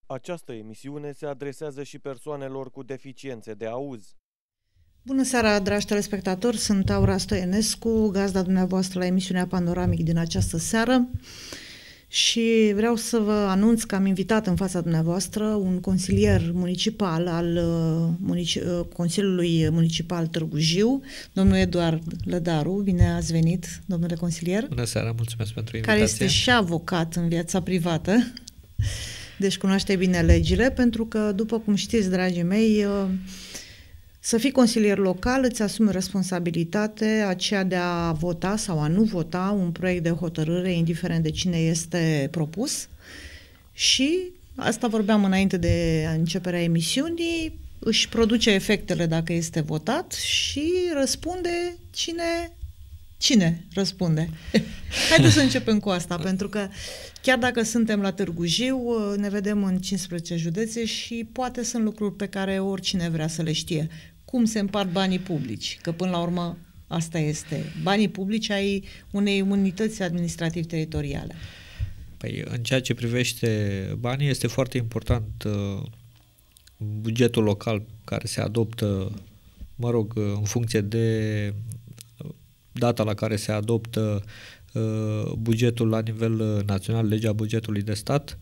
Această emisiune se adresează și persoanelor cu deficiențe de auz. Bună seara, dragi telespectatori, sunt Aura Stoienescu, gazda dumneavoastră la emisiunea Panoramic din această seară și vreau să vă anunț că am invitat în fața dumneavoastră un consilier municipal al Consiliului Municipal Târgu Jiu, domnul Eduard Lădaru. Bine ați venit, domnule consilier. Bună seara, mulțumesc pentru invitație. Care este și avocat în viața privată, deci cunoaște bine legile, pentru că, după cum știți, dragii mei, să fii consilier local îți asumi responsabilitate aceea de a vota sau a nu vota un proiect de hotărâre, indiferent de cine este propus. Și asta vorbeam înainte de începerea emisiunii, își produce efectele dacă este votat și răspunde cine răspunde. Haideți să începem cu asta, pentru că chiar dacă suntem la Târgu Jiu, ne vedem în 15 județe și poate sunt lucruri pe care oricine vrea să le știe. Cum se împart banii publici? Că până la urmă asta este. Banii publici ai unei unități administrativ-teritoriale. Păi, în ceea ce privește banii, este foarte important bugetul local care se adoptă, în funcție de data la care se adoptă bugetul la nivel național, legea bugetului de stat.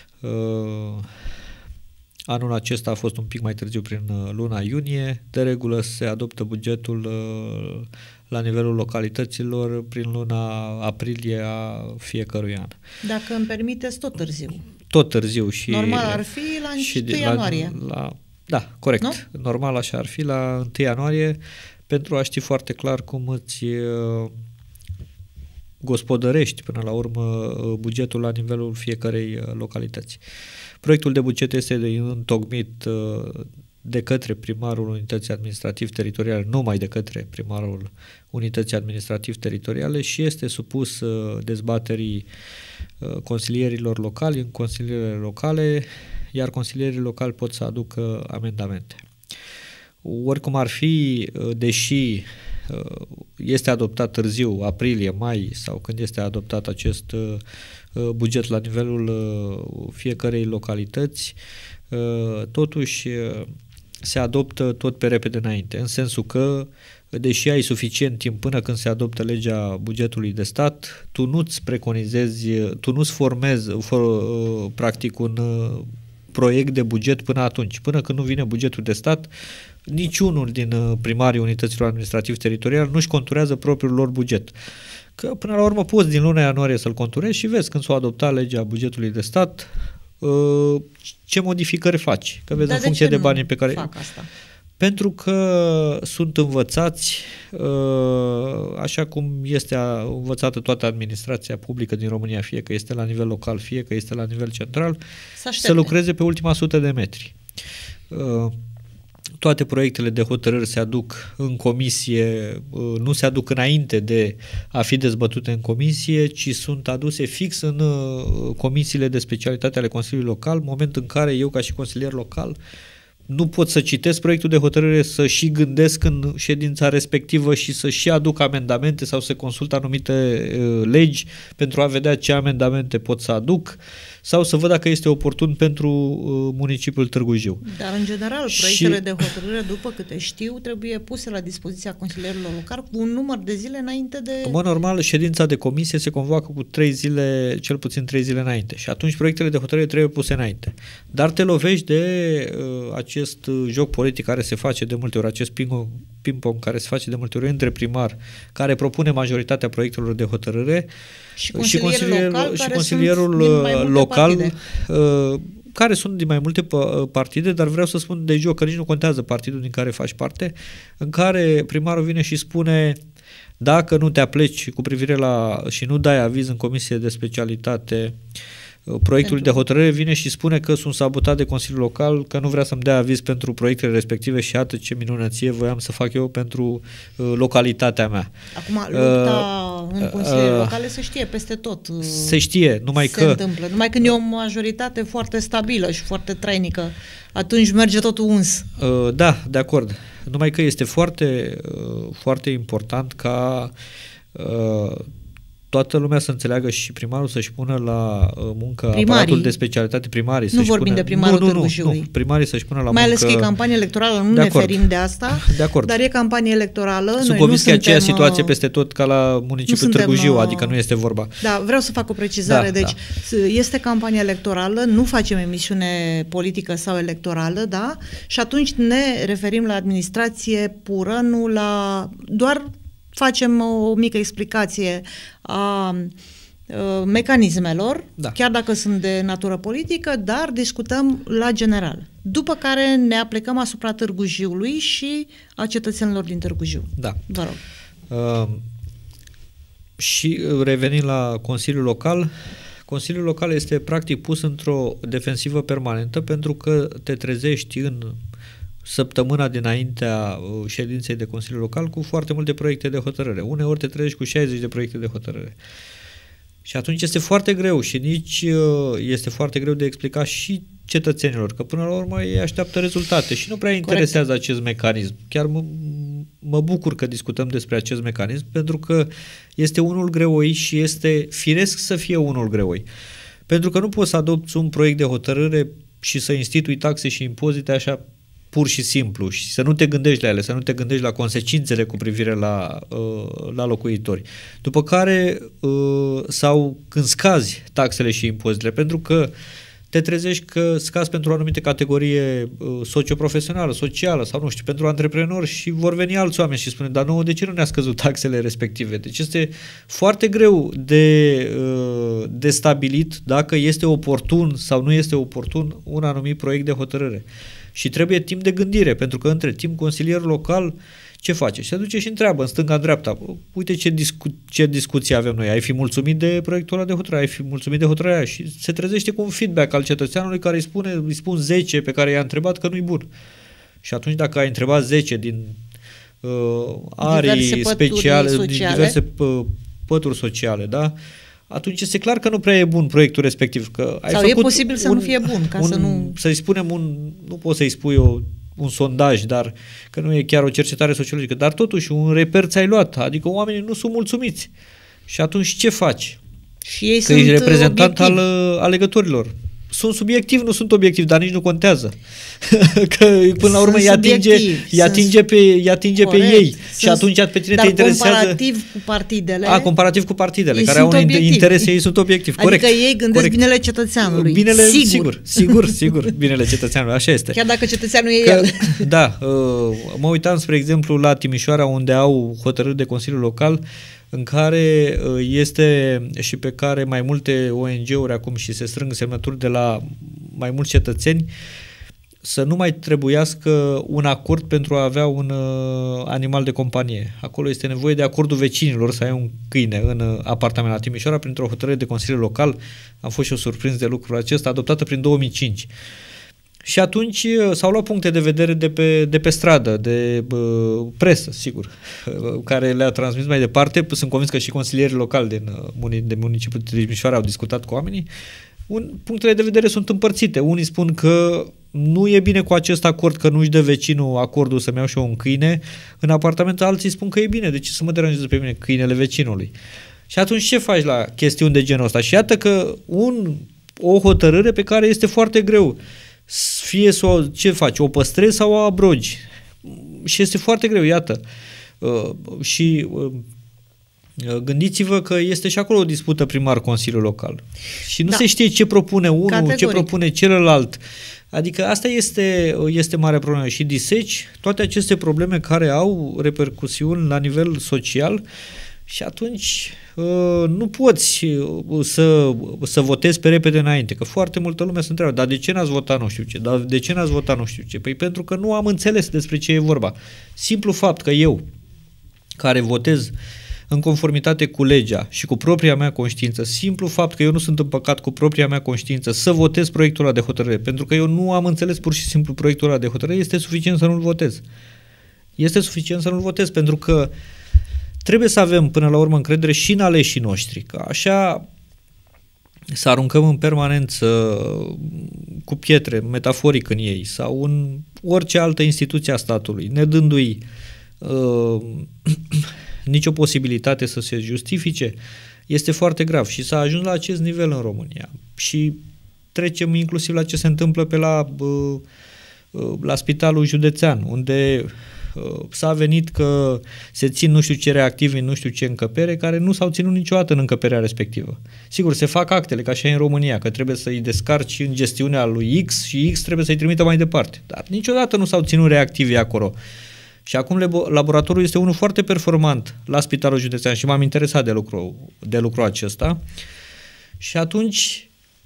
Anul acesta a fost un pic mai târziu, prin luna iunie. De regulă se adoptă bugetul la nivelul localităților prin luna aprilie a fiecărui an. Dacă îmi permiteți, tot târziu. Tot târziu. Și normal ar fi la 1 ianuarie. Da, corect. Nu? Normal așa ar fi la 1 ianuarie, pentru a ști foarte clar cum îți gospodărești până la urmă bugetul la nivelul fiecărei localități. Proiectul de buget este întocmit de către primarul unității administrativ-teritoriale, numai de către primarul unității administrativ-teritoriale, și este supus dezbaterii consilierilor locali în consiliile locale, iar consilierii locali pot să aducă amendamente. Oricum ar fi, deși este adoptat târziu, aprilie, mai, sau când este adoptat acest buget la nivelul fiecărei localități, totuși se adoptă tot pe repede înainte, în sensul că, deși ai suficient timp până când se adoptă legea bugetului de stat, tu nu-ți preconizezi, tu nu-ți formezi practic un proiect de buget până atunci. Până când nu vine bugetul de stat, niciunul din primarii unităților administrativ-teritoriale nu-și conturează propriul lor buget. Că până la urmă poți din luna ianuarie să-l conturezi și vezi când s-o adoptat legea bugetului de stat ce modificări faci. Că vezi în funcție de banii pe care... fac asta? Pentru că sunt învățați, așa cum este învățată toată administrația publică din România, fie că este la nivel local, fie că este la nivel central, să lucreze pe ultima 100 de metri. Toate proiectele de hotărâri se aduc în comisie, nu se aduc înainte de a fi dezbătute în comisie, ci sunt aduse fix în comisiile de specialitate ale Consiliului Local, moment în care eu, ca și consilier local, nu pot să citesc proiectul de hotărâre, să și gândesc în ședința respectivă și să și aduc amendamente sau să consult anumite legi pentru a vedea ce amendamente pot să aduc sau să văd dacă este oportun pentru municipiul Târgu Jiu. Dar, în general, proiectele de hotărâre, după câte știu, trebuie puse la dispoziția consilierilor locali cu un număr de zile înainte de... În mod normal, ședința de comisie se convoacă cu 3 zile, cel puțin 3 zile înainte, și atunci proiectele de hotărâre trebuie puse înainte. Dar te lovești de acest joc politic care se face de multe ori, acest ping-pong care se face de multe ori între primar, care propune majoritatea proiectelor de hotărâre, și consilierul local, care sunt din mai multe partide, dar vreau să spun de joc, că nici nu contează partidul din care faci parte, în care primarul vine și spune: dacă nu te apleci cu privire la și nu dai aviz în comisie de specialitate proiectul de hotărâre, vine și spune că sunt sabotat de Consiliul Local, că nu vrea să-mi dea aviz pentru proiectele respective și iată ce minunăție voiam să fac eu pentru localitatea mea. Acum, lupta în consiliile locale se știe peste tot. Se știe, numai întâmplă. Numai când e o majoritate foarte stabilă și foarte trainică, atunci merge totul uns. Da, de acord. Numai că este foarte, foarte important ca toată lumea să înțeleagă și primarul să-și pună la muncă aparatul de specialitate, primarii. Nu vorbim de primarul Târgu Jiului. Nu, primarii să-și pună la muncă... Mai ales că e campanie electorală, nu ne ferim de asta, de acord. Dar e campanie electorală. Sunt convins că e aceeași situație peste tot ca la municipiul Târgu Jiu, adică nu este vorba. Da, vreau să fac o precizare. Deci este campanie electorală, nu facem emisiune politică sau electorală, da? Și atunci ne referim la administrație pură, nu la... Doar facem o mică explicație a mecanismelor, chiar dacă sunt de natură politică, dar discutăm la general. După care ne aplicăm asupra Târgu Jiului și a cetățenilor din Târgu Jiu. Da. Vă rog. Și revenind la Consiliul Local, Consiliul Local este practic pus într-o defensivă permanentă pentru că te trezești în săptămâna dinaintea ședinței de Consiliu Local cu foarte multe proiecte de hotărâre. Uneori te trezești cu 60 de proiecte de hotărâre. Și atunci este foarte greu și nici este foarte greu de explicat și cetățenilor, că până la urmă ei așteaptă rezultate și nu prea interesează acest mecanism. Chiar mă bucur că discutăm despre acest mecanism, pentru că este unul greoi și este firesc să fie unul greoi. Pentru că nu poți să adopți un proiect de hotărâre și să institui taxe și impozite așa pur și simplu și să nu te gândești la ele, să nu te gândești la consecințele cu privire la locuitori. După care, sau când scazi taxele și impozitele, pentru că te trezești că scazi pentru o anumită categorie socioprofesională, socială sau nu știu, pentru antreprenori și vor veni alți oameni și spune, dar nouă de ce nu ne-a scăzut taxele respective? Deci este foarte greu de stabilit dacă este oportun sau nu este oportun un anumit proiect de hotărâre. Și trebuie timp de gândire, pentru că între timp consilierul local ce face? Se duce și întreabă în stânga-dreapta, uite ce discuție avem noi, ai fi mulțumit de proiectul ăla de hotărâre, ai fi mulțumit de hotărârea aia și se trezește cu un feedback al cetățeanului care îi spun 10 pe care i-a întrebat că nu-i bun. Și atunci dacă ai întrebat 10 din arii speciale, din diverse pături sociale, da? Atunci este clar că nu prea e bun proiectul respectiv. Că ai sau făcut e posibil să nu fie bun, ca să nu... Să-i spunem nu poți să-i spui un sondaj, dar că nu e chiar o cercetare sociologică, dar totuși un reper ți-ai luat, adică oamenii nu sunt mulțumiți. Și atunci ce faci? Și ei că ești reprezentant al alegătorilor. Sunt subiectiv, nu sunt obiectiv, dar nici nu contează. Că până la urmă îi atinge pe ei. Și atunci pe tine te interesează... comparativ cu partidele... comparativ cu partidele, care au interese, ei sunt obiectivi. Adică ei gândesc binele cetățeanului. Sigur, binele cetățeanului, așa este. Chiar dacă cetățeanul e el. Da, mă uitam, spre exemplu, la Timișoara, unde au hotărâri de Consiliul Local, în care este și pe care mai multe ONG-uri acum și se strâng semnături de la mai mulți cetățeni să nu mai trebuiască un acord pentru a avea un animal de companie. Acolo este nevoie de acordul vecinilor să ai un câine în apartament la Timișoara printr-o hotărâre de Consiliu Local. Am fost și eu surprins de lucrul acesta, adoptată prin 2005. Și atunci s-au luat puncte de vedere de pe stradă, de presă, sigur, care le-a transmis mai departe. Sunt convins că și consilierii locali de municipiul Timișoara au discutat cu oamenii. Punctele de vedere sunt împărțite. Unii spun că nu e bine cu acest acord, că nu-și dă vecinul acordul să-mi iau și eu un câine în apartament, alții spun că e bine, de ce să mă deranjeze pe mine câinele vecinului? Și atunci ce faci la chestiuni de genul ăsta? Și iată că o hotărâre pe care este foarte greu. Fie ce faci, o păstrezi sau o abrogi. Și este foarte greu, iată. Și gândiți-vă că este și acolo o dispută primar-consiliul local. Și nu se știe ce propune unul, categoric, ce propune celălalt. Adică asta este mare problemă. Și diseci toate aceste probleme care au repercusiuni la nivel social și atunci nu poți să votezi pe repede înainte, că foarte multă lume se întreabă, dar de ce n-ați votat nu știu ce, dar de ce n-ați votat nu știu ce? Păi pentru că nu am înțeles despre ce e vorba. Simplu fapt că eu, care votez în conformitate cu legea și cu propria mea conștiință, simplu fapt că eu nu sunt împăcat cu propria mea conștiință să votez proiectul ăla de hotărâre, pentru că eu nu am înțeles pur și simplu proiectul ăla de hotărâre, este suficient să nu-l votez. Este suficient să nu-l votez, pentru că trebuie să avem până la urmă încredere și în aleșii noștri, că așa să aruncăm în permanență cu pietre, metaforic în ei, sau în orice altă instituție a statului, ne dându-i nicio posibilitate să se justifice, este foarte grav și s-a ajuns la acest nivel în România. Și trecem inclusiv la ce se întâmplă pe la Spitalul Județean, unde s-a venit că se țin nu știu ce reactivi în nu știu ce încăpere, care nu s-au ținut niciodată în încăperea respectivă. Sigur, se fac actele, ca și în România, că trebuie să-i descarci în gestiunea lui X și X trebuie să-i trimită mai departe. Dar niciodată nu s-au ținut reactivi acolo. Și acum laboratorul este unul foarte performant la Spitalul Județean și m-am interesat de lucrul acesta. Și atunci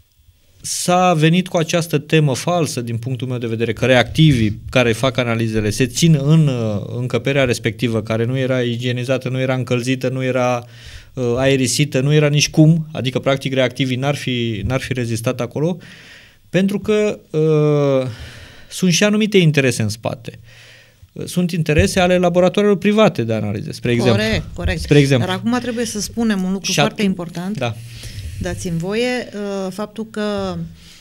s-a venit cu această temă falsă din punctul meu de vedere, că reactivii care fac analizele se țin în încăperea respectivă, care nu era igienizată, nu era încălzită, nu era aerisită, nu era nici cum, adică practic reactivii n-ar fi rezistat acolo, pentru că sunt și anumite interese în spate. Sunt interese ale laboratoarelor private de analize, spre exemplu. Corect. Spre exemplu. Dar acum trebuie să spunem un lucru foarte important. Da. Dați-mi voie faptul că,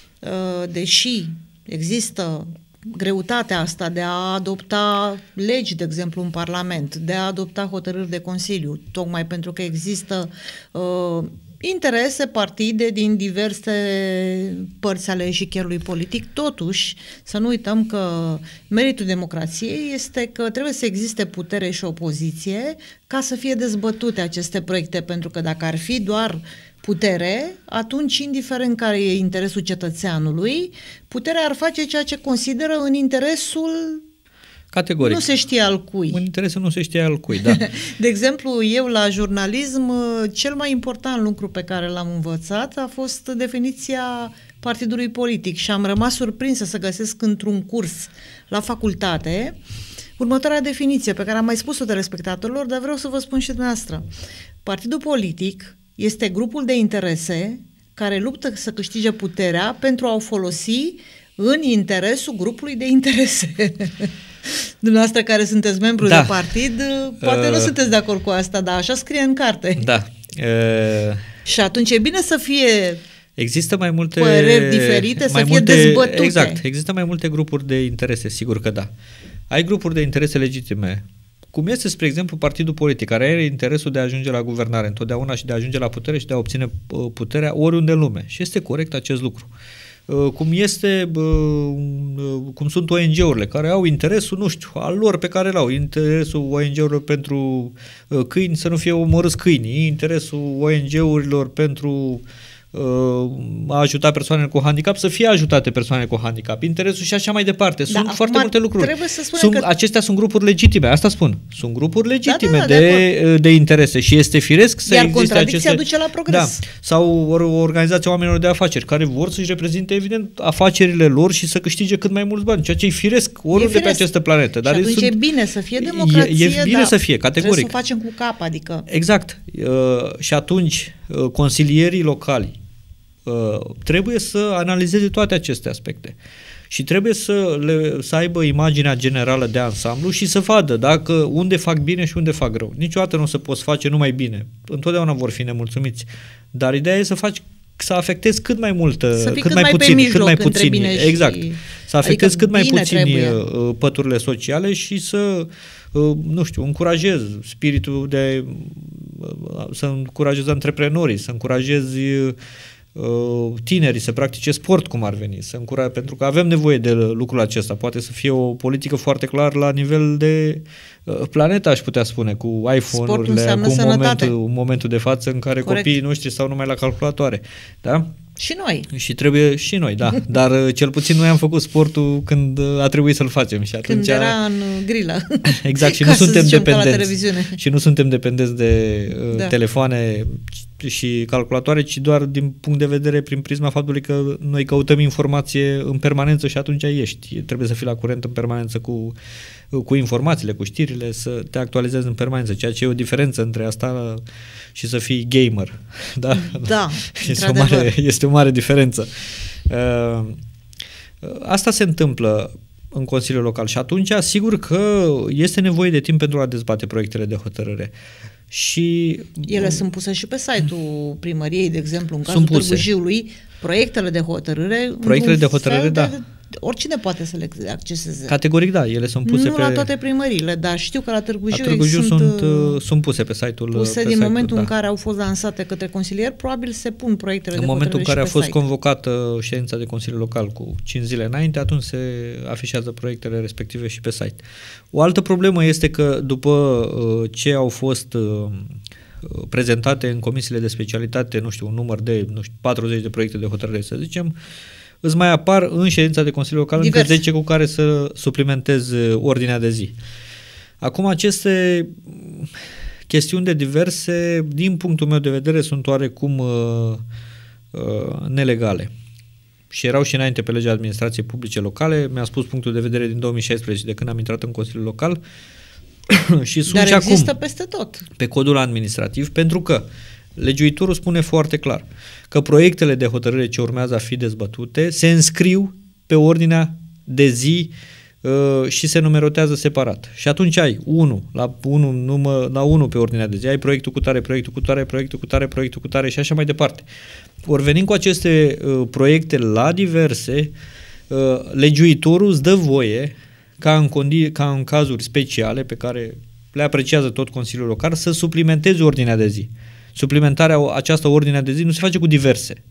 deși există greutatea asta de a adopta legi, de exemplu, în Parlament, de a adopta hotărâri de Consiliu, tocmai pentru că există interese, partide din diverse părți ale eșichierului politic, totuși să nu uităm că meritul democrației este că trebuie să existe putere și opoziție ca să fie dezbătute aceste proiecte, pentru că dacă ar fi doar putere, atunci, indiferent care e interesul cetățeanului, puterea ar face ceea ce consideră în interesul categoric. Nu se știe al cui. În interesul nu se știe al cui, da. De exemplu, eu la jurnalism, cel mai important lucru pe care l-am învățat a fost definiția partidului politic și am rămas surprinsă să găsesc într-un curs la facultate următoarea definiție pe care am mai spus-o telespectatorilor, dar vreau să vă spun și dumneavoastră. Partidul politic este grupul de interese care luptă să câștige puterea pentru a o folosi în interesul grupului de interese. Dumneavoastră care sunteți membru de partid, poate nu sunteți de acord cu asta, dar așa scrie în carte. Da. Și atunci e bine să fie există mai multe păreri diferite, să fie dezbătute. Exact. Există mai multe grupuri de interese, sigur că da. Ai grupuri de interese legitime, cum este, spre exemplu, partidul politic, care are interesul de a ajunge la guvernare întotdeauna și de a ajunge la putere și de a obține puterea oriunde în lume. Și este corect acest lucru. Cum sunt ONG-urile care au interesul, nu știu, al lor pe care l-au, interesul ONG-urilor pentru câini să nu fie omorâți câinii, interesul ONG-urilor pentru a ajuta persoanele cu handicap să fie ajutate persoanele cu handicap, interesul și așa mai departe. Sunt foarte multe lucruri. Acestea sunt grupuri legitime, asta spun. Sunt grupuri legitime de interese și este firesc să existe contradicția duce la progres. Da. Sau o organizație a oamenilor de afaceri care vor să-și reprezinte evident afacerile lor și să câștige cât mai mulți bani, ceea ce e firesc oriunde pe această planetă. Dar și atunci e bine să fie democrație, e bine să fie, categoric. Trebuie să o facem cu cap, adică. Exact. Și atunci consilierii locali trebuie să analizeze toate aceste aspecte și trebuie să aibă imaginea generală de ansamblu și să vadă dacă unde fac bine și unde fac rău. Niciodată nu o să poți face numai bine. Întotdeauna vor fi nemulțumiți. Dar ideea e să afectezi cât mai mult, cât mai puțin. Exact. Să afectezi cât mai puțin păturile sociale și să încurajezi spiritul să încurajezi antreprenorii, să încurajezi tinerii să practice sport cum ar veni, pentru că avem nevoie de lucrul acesta. Poate să fie o politică foarte clar la nivel de planetă, aș putea spune, cu iPhone-urile, cu momentul de față în care copiii noștri stau numai la calculatoare. Da? Și noi. Și trebuie și noi, da. Dar cel puțin noi am făcut sportul când a trebuit să-l facem. Și atunci, când era în grilă. Exact, și nu suntem dependenți. Și nu suntem dependenți de telefoane și calculatoare, ci doar din punct de vedere prin prisma faptului că noi căutăm informație în permanență și atunci ești. Trebuie să fii la curent în permanență cu informațiile, cu știrile, să te actualizezi în permanență, ceea ce e o diferență între asta și să fii gamer. Da? Da, este o mare diferență. Asta se întâmplă în Consiliul Local și atunci sigur că este nevoie de timp pentru a dezbate proiectele de hotărâre. Și ele sunt puse și pe site-ul primăriei, de exemplu, în cazul Târgu Jiului, proiectele de hotărâre, da. oricine poate să le acceseze. Categoric da, ele sunt puse nu pe... la toate primările, dar știu că la Târgu Jiu sunt puse pe site-ul. Puse din momentul în care au fost lansate către consilieri, probabil se pun proiectele de hotărâre. În momentul în care a fost site. Convocată ședința de Consiliu Local cu 5 zile înainte, atunci se afișează proiectele respective și pe site. O altă problemă este că după ce au fost prezentate în comisiile de specialitate, nu știu, un număr de 40 de proiecte de hotărâre, să zicem, îți mai apar în ședința de Consiliu Local încă 10 cu care să suplimentezi ordinea de zi. Acum aceste chestiuni de diverse, din punctul meu de vedere, sunt oarecum nelegale. Și erau și înainte pe legea administrației publice locale, mi-a spus punctul de vedere din 2016, de când am intrat în Consiliul Local, și sunt Dar și există acum peste tot. Pe codul administrativ, pentru că legiuitorul spune foarte clar că proiectele de hotărâre ce urmează a fi dezbătute se înscriu pe ordinea de zi și se numerotează separat. Și atunci ai la 1 pe ordinea de zi, ai proiectul cu tare, proiectul cu tare, proiectul cu tare, proiectul cu tare și așa mai departe. Ori venind cu aceste proiecte la diverse, legiuitorul îți dă voie ca în cazuri speciale pe care le apreciază tot Consiliul Local să suplimentezi ordinea de zi. Această ordine de zi nu se face cu diverse.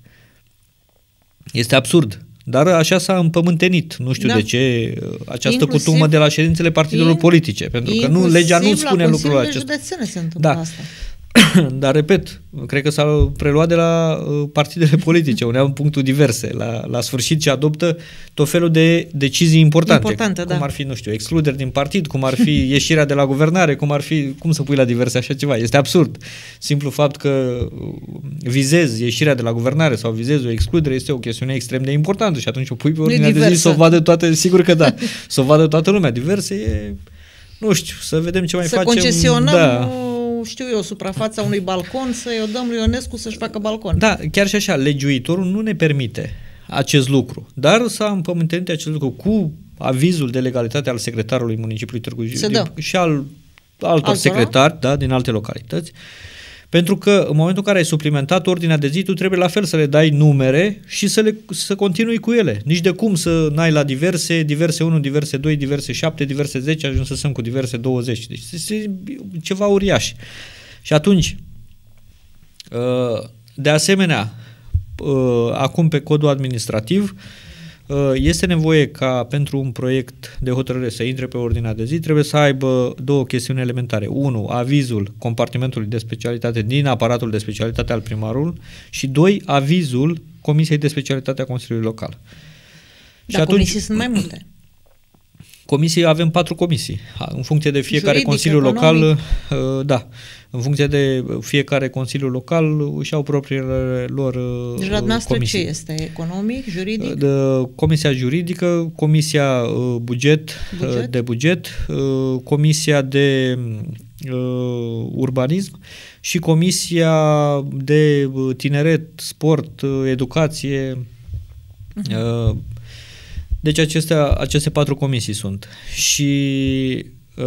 Este absurd. Dar așa s-a împământenit. Nu știu de ce această cutumă de la ședințele partidelor politice. Pentru că legea nu spune lucrul acesta. Se întâmplă asta. Dar, repet, cred că s-a preluat de la partidele politice, unde au punctul diverse. La sfârșit ce adoptă tot felul de decizii importante. Cum ar fi, nu știu, excluderi din partid, cum ar fi ieșirea de la guvernare, cum să pui la diverse așa ceva. Este absurd. Simplu fapt că vizezi ieșirea de la guvernare sau vizezi o excludere este o chestiune extrem de importantă și atunci o pui pe ordinea de zi să o vadă toate, sigur că da, să o vadă toată lumea. Diverse e, nu știu, să vedem ce mai facem. Să concesionăm știu eu, suprafața unui balcon, să-i o dăm lui Ionescu să-și facă balcon. Da, chiar și așa, legiuitorul nu ne permite acest lucru, dar s-a împământenit acest lucru cu avizul de legalitate al secretarului municipiului Târgu Jiu și al altor secretari din alte localități, pentru că în momentul în care ai suplimentat ordinea de zi, tu trebuie la fel să le dai numere și să continui cu ele. Nici de cum să n-ai la diverse 1, diverse 2, diverse 7, diverse 10, ajung să sunt cu diverse 20. Deci este ceva uriaș. Și atunci, de asemenea, acum pe codul administrativ, este nevoie ca pentru un proiect de hotărâre să intre pe ordinea de zi, trebuie să aibă două chestiuni elementare. 1. Avizul compartimentului de specialitate din aparatul de specialitate al primarului și 2. Avizul Comisiei de Specialitate a Consiliului Local. Dar comisii sunt mai multe. Comisii, avem 4 comisii. În funcție de fiecare Consiliu Local, în funcție de fiecare Consiliu Local își au propriile lor deci la dumneavoastră ce este? Economic, juridic? Comisia juridică, Comisia de buget, Comisia de urbanism și Comisia de tineret, sport, educație. Deci aceste 4 comisii sunt. Și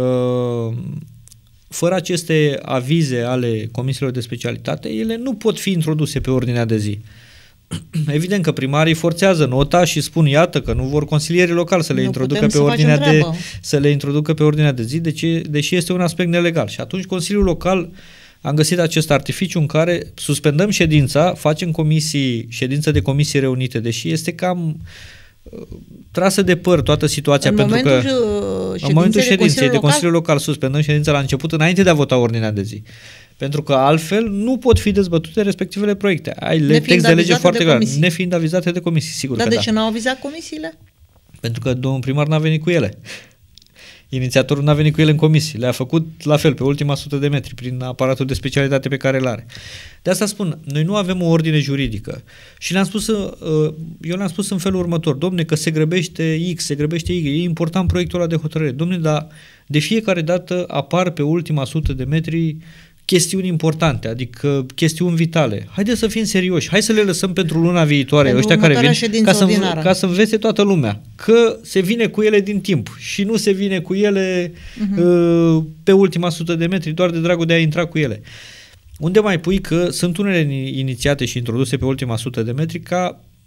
fără aceste avize ale comisiilor de specialitate, ele nu pot fi introduse pe ordinea de zi. Evident că primarii forțează nota și spun, iată, că nu vor consilierii locali să le introducă pe ordinea de zi, deși este un aspect nelegal. Și atunci Consiliul Local am găsit acest artificiu în care suspendăm ședința, facem ședință de comisii reunite, deși este cam trasă de păr toată situația, pentru că în momentul ședinței de Consiliul Local suspendăm ședința la început înainte de a vota ordinea de zi. Pentru că altfel nu pot fi dezbătute respectivele proiecte. Ai text de lege foarte clar, nefiind avizate de comisii, sigur. Dar de ce n-au avizat comisiile? Pentru că domnul primar n-a venit cu ele. Inițiatorul n-a venit cu ele în comisie, le-a făcut la fel, pe ultima 100 de metri, prin aparatul de specialitate pe care îl are. De asta spun, noi nu avem o ordine juridică și eu le-am spus în felul următor, domne, că se grăbește X, se grăbește Y, e important proiectul ăla de hotărâre. Domne, dar de fiecare dată apar pe ultima 100 de metri chestiuni importante, adică chestiuni vitale. Haideți să fim serioși, hai să le lăsăm pentru luna viitoare, ăștia care vin, ca să învețe toată lumea că se vine cu ele din timp și nu se vine cu ele pe ultima 100 de metri doar de dragul de a intra cu ele. Unde mai pui că sunt unele inițiate și introduse pe ultima 100 de metri ca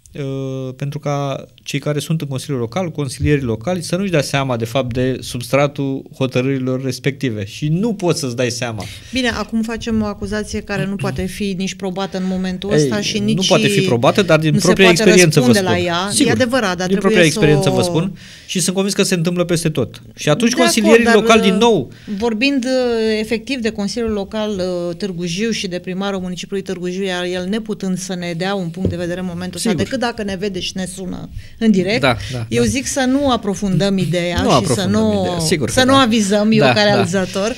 pentru ca cei care sunt în Consiliul Local, consilierii locali, să nu-și dea seama de fapt de substratul hotărârilor respective și nu poți să-ți dai seama. Bine, acum facem o acuzație care nu poate fi nici probată în momentul ăsta și nici nu poate fi probată, dar din propria experiență vă spun. La ea. Sigur, e adevărat, dar din propria experiență vă spun și sunt convins că se întâmplă peste tot. Și atunci consilierii locali din nou... Vorbind efectiv de Consiliul Local Târgu Jiu și de primarul municipiului Târgu Jiu, iar el neputând să ne dea un punct de vedere în momentul ăsta, decât dacă ne vede și ne sună în direct, eu zic să nu aprofundăm ideea și să nu avizăm eu ca realizator.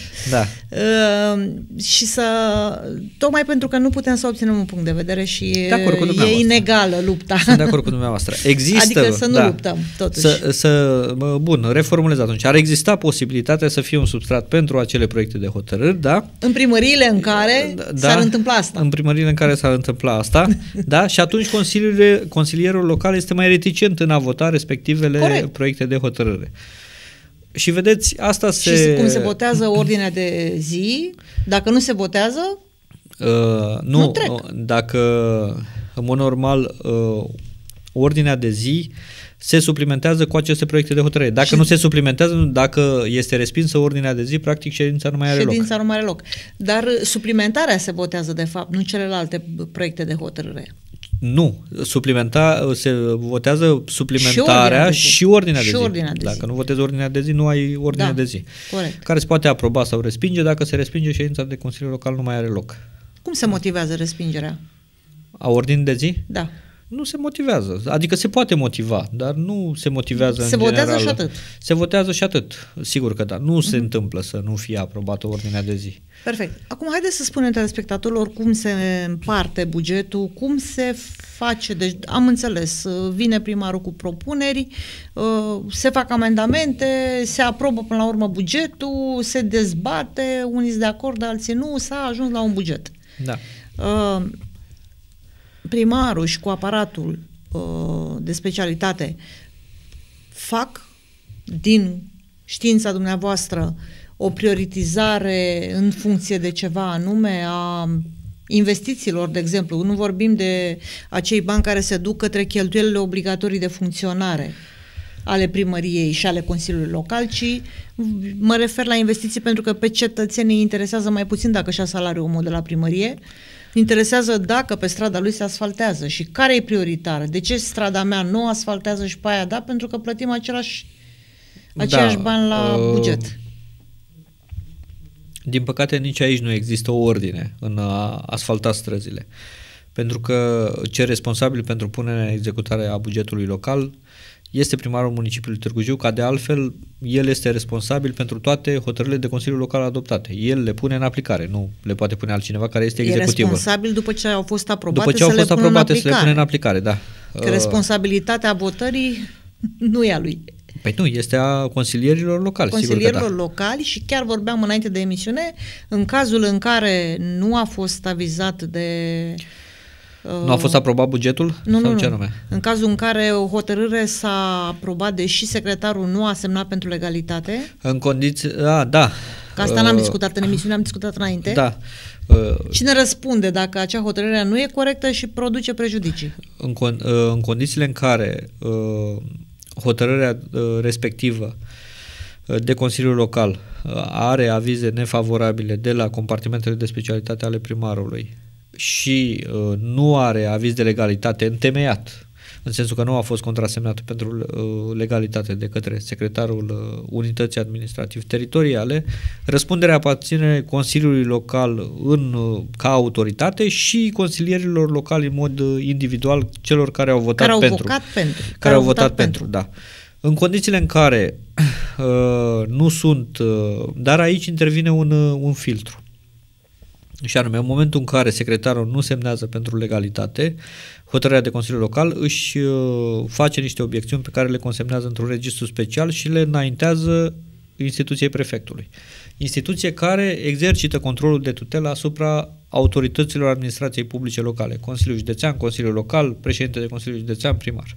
Și să, tocmai pentru că nu putem să obținem un punct de vedere și e inegală lupta. Sunt de acord cu dumneavoastră. Există, adică să nu luptăm, totuși. Bun, reformulez atunci. Ar exista posibilitatea să fie un substrat pentru acele proiecte de hotărâri, da? În primăriile în care s-ar întâmpla asta. În primăriile în care s-ar întâmpla asta, da? Și atunci consilierul local este mai reticent în a vota respectivele proiecte de hotărâre. Și vedeți, asta Și cum se votează ordinea de zi, dacă nu se votează, nu trec. Dacă, în mod normal, ordinea de zi se suplimentează cu aceste proiecte de hotărâre. Dacă nu se suplimentează, dacă este respinsă ordinea de zi, practic ședința nu mai are loc. Ședința nu mai are loc. Dar suplimentarea se votează, de fapt, nu celelalte proiecte de hotărâre. Nu, se votează suplimentarea și ordinea de zi. Dacă nu votezi ordinea de zi, nu ai ordinea de zi. Corect. Care se poate aproba sau respinge. Dacă se respinge, ședința de Consiliu Local nu mai are loc. Cum se motivează respingerea? A ordinii de zi? Da. Nu se motivează. Adică se poate motiva, dar nu se motivează în general. Se votează și atât. Se votează și atât. Sigur că da. Nu se întâmplă să nu fie aprobată ordinea de zi. Perfect. Acum haideți să spunem telespectatorilor cum se împarte bugetul, cum se face. Deci am înțeles, vine primarul cu propuneri, se fac amendamente, se aprobă până la urmă bugetul, se dezbate, unii sunt de acord, alții nu, s-a ajuns la un buget. Da. Primarul și cu aparatul de specialitate fac din știința dumneavoastră o prioritizare în funcție de ceva anume a investițiilor, de exemplu. Nu vorbim de acei bani care se duc către cheltuielile obligatorii de funcționare ale primăriei și ale Consiliului Local, ci mă refer la investiții pentru că pe cetățenii interesează mai puțin dacă și-a salariul omul de la primărie, interesează dacă pe strada lui se asfaltează și care e prioritară. De ce strada mea nu asfaltează și pe aia da? Pentru că plătim aceiași bani la buget. Din păcate nici aici nu există o ordine în a asfalta străzile. Pentru că cel responsabil pentru punerea în executare a bugetului local este primarul municipiului Târgu Jiu, ca de altfel el este responsabil pentru toate hotărârile de Consiliul Local adoptate. El le pune în aplicare, nu le poate pune altcineva care este executivul. E responsabil după ce au fost aprobate, să le pună în aplicare, da. Că responsabilitatea votării nu e a lui. Păi nu, este a consilierilor locali. Consilierilor locali și chiar vorbeam înainte de emisiune, în cazul în care nu a fost avizat de... Nu a fost aprobat bugetul? Nu. În cazul în care o hotărâre s-a aprobat, deși secretarul nu a semnat pentru legalitate? În condiții... Da. Că asta n-am discutat în emisiune, am discutat înainte. Da. Cine răspunde dacă acea hotărâre nu e corectă și produce prejudicii? În condițiile în care hotărârea respectivă de Consiliul Local are avize nefavorabile de la compartimentele de specialitate ale primarului și nu are aviz de legalitate întemeiat, în sensul că nu a fost contrasemnat pentru legalitate de către secretarul Unității Administrativ-Teritoriale, răspunderea aparține Consiliului Local ca autoritate și consilierilor locali în mod individual, celor care au votat care au votat pentru. Da. În condițiile în care nu sunt, dar aici intervine un filtru. Și anume, în momentul în care secretarul nu semnează pentru legalitate, hotărârea de Consiliu Local își face niște obiecțiuni pe care le consemnează într-un registru special și le înaintează instituției prefectului. Instituție care exercită controlul de tutelă asupra autorităților administrației publice locale, Consiliul Județean, Consiliul Local, președinte de Consiliu Județean, primar.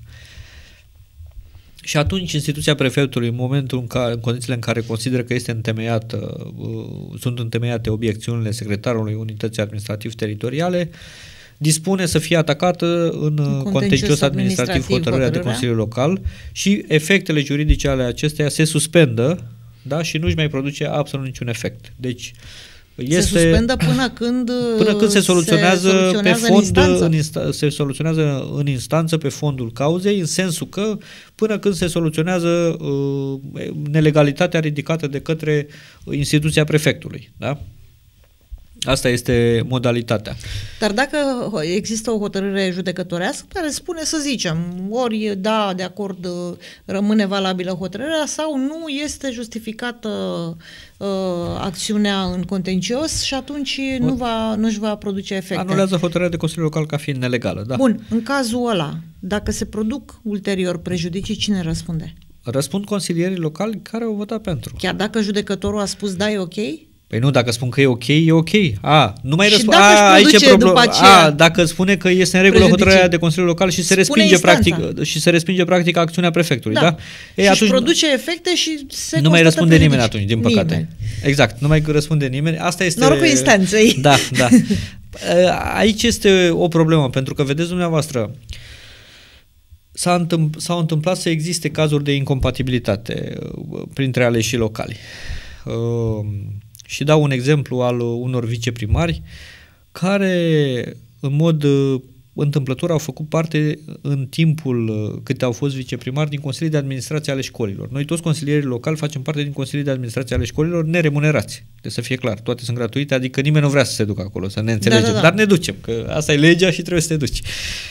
Și atunci instituția prefectului, în condițiile în care consideră că sunt întemeiate obiecțiunile secretarului Unității Administrativ-Teritoriale, dispune să fie atacată în contencios administrativ hotărârea de Consiliul Local și efectele juridice ale acesteia se suspendă, da, și nu-și mai produce absolut niciun efect. Deci se suspendă până când se soluționează pe fond, se soluționează în instanță pe fondul cauzei, în sensul că până când se soluționează nelegalitatea ridicată de către instituția prefectului, da? Asta este modalitatea. Dar dacă există o hotărâre judecătorească care spune, să zicem, ori da, de acord, rămâne valabilă hotărârea sau nu este justificată acțiunea în contencios și atunci nu-și va produce efecte. Anulează hotărârea de Consiliul Local ca fiind nelegală. Da. Bun, în cazul ăla, dacă se produc ulterior prejudicii, cine răspunde? Răspund consilierii locali care au votat pentru. Chiar dacă judecătorul a spus da, e ok? Păi nu, dacă spun că e ok, e ok. Nu mai răspund. Aici e problema. Dacă spune că este în regulă hotărârea de Consiliul Local și se respinge practic acțiunea prefectului, da? Și atunci produce efecte și se nu mai răspunde nimeni atunci, din păcate. Exact, nu mai răspunde nimeni. Asta este norocul instanței. Da. Aici este o problemă, pentru că vedeți dumneavoastră, s-au întâmplat să existe cazuri de incompatibilitate printre aleșii locali. Și dau un exemplu al unor viceprimari care în mod întâmplător au făcut parte în timpul cât au fost viceprimari din Consiliul de Administrație ale școlilor. Noi toți consilierii locali facem parte din Consiliul de Administrație ale școlilor neremunerați, de să fie clar, toate sunt gratuite, adică nimeni nu vrea să se ducă acolo, să ne înțelegem, dar ne ducem, că asta e legea și trebuie să te duci.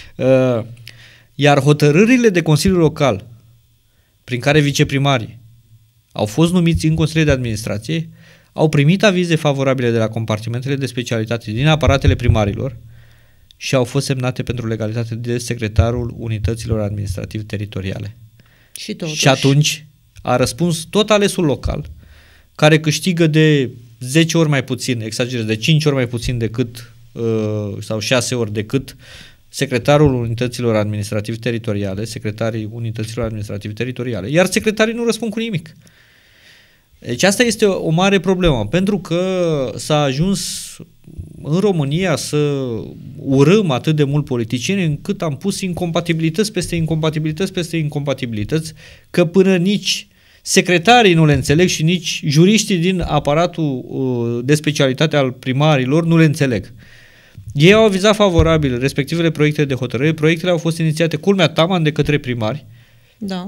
Iar hotărârile de Consiliul Local prin care viceprimarii au fost numiți în Consiliul de Administrație au primit avize favorabile de la compartimentele de specialitate din aparatele primarilor și au fost semnate pentru legalitate de secretarul unităților administrativ-teritoriale. Și atunci a răspuns tot alesul local, care câștigă de 10 ori mai puțin, exagerez, de 5 ori mai puțin decât, sau 6 ori decât secretarul unităților administrativ-teritoriale, secretarii unităților administrativ-teritoriale, iar secretarii nu răspund cu nimic. Deci asta este o mare problemă, pentru că s-a ajuns în România să urâm atât de mult politicieni încât am pus incompatibilități peste incompatibilități, că până nici secretarii nu le înțeleg și nici juriștii din aparatul de specialitate al primarilor nu le înțeleg. Ei au avizat favorabil respectivele proiecte de hotărâre, proiectele au fost inițiate culmea taman de către primari. Da.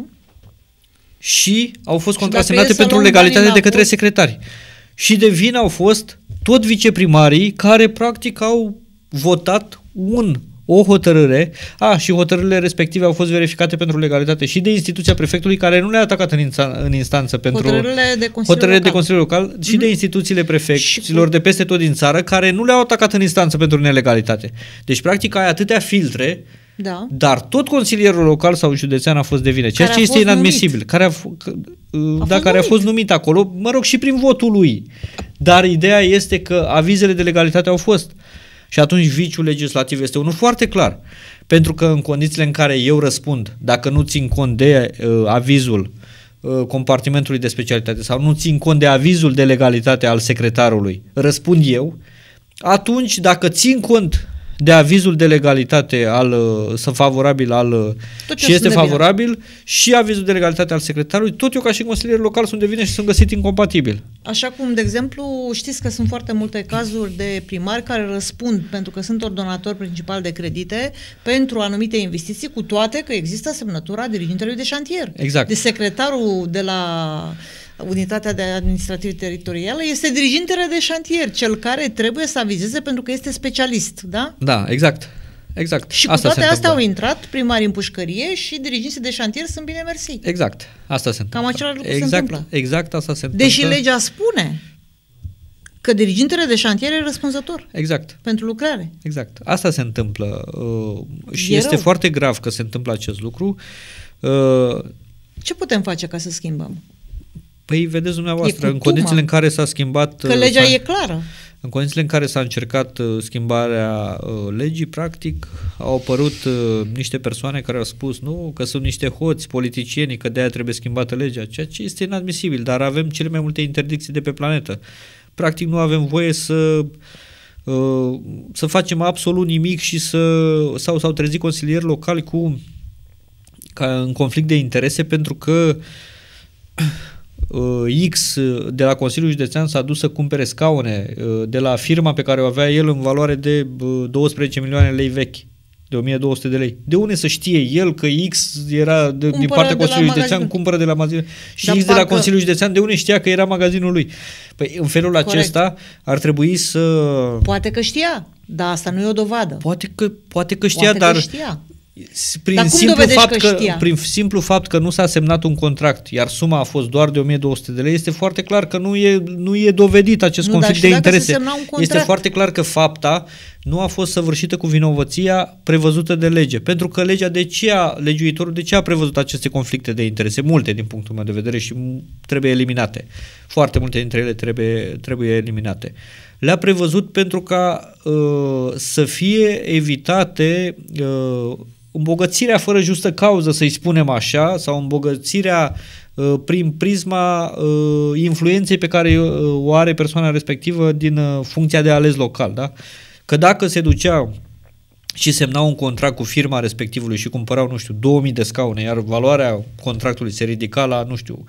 Și au fost contrasemnate pentru legalitate de către secretari. Și de vină au fost tot viceprimarii care practic au votat o hotărâre, și hotărârile respective au fost verificate pentru legalitate și de instituția prefectului, care nu le-a atacat în instanță pentru hotărârile de Consiliul Local și de instituțiile prefecților de peste tot din țară, care nu le-au atacat în instanță pentru nelegalitate. Deci practic ai atâtea filtre. Da. Dar tot consilierul local sau județean a fost de vină, ceea ce este inadmisibil, care a fost numit acolo, mă rog, și prin votul lui. Dar ideea este că avizele de legalitate au fost. Și atunci viciul legislativ este unul foarte clar. Pentru că în condițiile în care eu răspund, dacă nu țin cont de avizul compartimentului de specialitate sau nu țin cont de avizul de legalitate al secretarului, răspund eu, atunci dacă țin cont de avizul de legalitate și este favorabil și avizul de legalitate al secretarului, tot eu ca și consilier local sunt de vină și sunt găsit incompatibil. Așa cum, de exemplu, știți că sunt foarte multe cazuri de primari care răspund pentru că sunt ordonator principal de credite pentru anumite investiții, cu toate că există semnătura dirigintelui de șantier. Exact. De secretarul de la unitatea de administrativ teritorială este dirigintele de șantier, cel care trebuie să avizeze pentru că este specialist, da? Da, exact. Și cu toate astea au intrat primarii în pușcărie și diriginții de șantier sunt bine mersi. Exact. Asta se întâmplă. Cam același lucru se întâmplă. Exact, asta se întâmplă. Deși legea spune că dirigintele de șantier e răspunzător. Exact. Pentru lucrare. Exact. Asta se întâmplă. Și este foarte grav că se întâmplă acest lucru. Ce putem face ca să schimbăm? Păi, vedeți dumneavoastră, în condițiile în care s-a schimbat... Că legea e clară. În condițiile în care s-a încercat schimbarea legii, practic, au apărut niște persoane care au spus că sunt niște hoți politicieni, că de-aia trebuie schimbată legea, ceea ce este inadmisibil, dar avem cele mai multe interdicții de pe planetă. Practic nu avem voie să să facem absolut nimic și s-au trezit consilieri locali în conflict de interese pentru că X de la Consiliul Județean s-a dus să cumpere scaune de la firma pe care o avea el în valoare de 12 milioane lei vechi, de 1200 de lei. De unde să știe el că X era din partea Consiliului Județean, cumpără de la magazin și X de la Consiliul Județean, de unde știa că era magazinul lui? Păi în felul acesta ar trebui să... Poate că știa, dar asta nu e o dovadă. Poate că știa, dar... Prin simplu fapt că nu s-a semnat un contract, iar suma a fost doar de 1200 de lei, este foarte clar că nu e dovedit acest conflict de interese. Este foarte clar că fapta nu a fost săvârșită cu vinovăția prevăzută de lege. Pentru că legiuitorul de ce a prevăzut aceste conflicte de interese? Multe din punctul meu de vedere și trebuie eliminate. Foarte multe dintre ele trebuie eliminate. Le-a prevăzut pentru ca să fie evitate îmbogățirea fără justă cauză, să-i spunem așa, sau îmbogățirea prin prisma influenței pe care o are persoana respectivă din funcția de ales local. Da? Că dacă se ducea și semnau un contract cu firma respectivului și cumpărau, nu știu, 2000 de scaune, iar valoarea contractului se ridica la, nu știu,